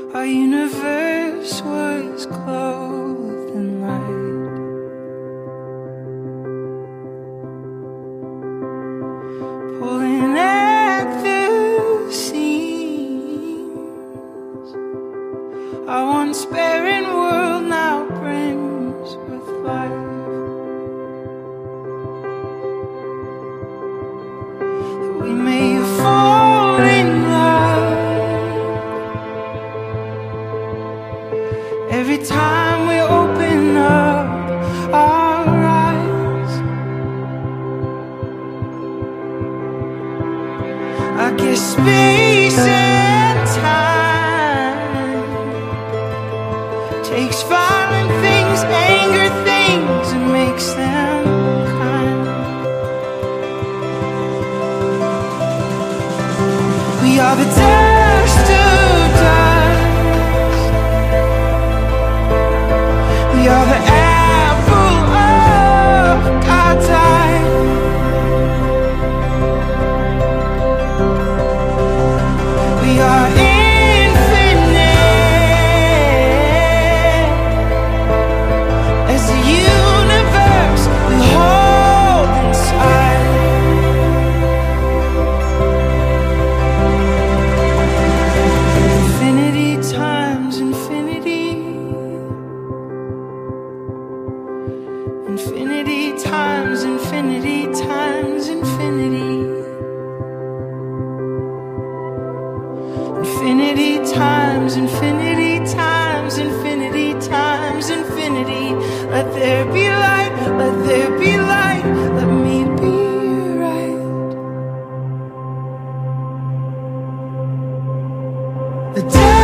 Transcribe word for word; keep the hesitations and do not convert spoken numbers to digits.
Our universe was clothed in light. Pulling at the seams, our once barren world now brims with life. We may fall in love every time we open up our eyes. I guess space and time takes violent things, anger things, and makes them kind. We are the dust of dust. We are the apple of God's eye. We are infinite as the universe we hold inside. Infinity times infinity. Infinity times infinity times infinity. Infinity times infinity times infinity times infinity. Let there be light, let there be light, let me be right. The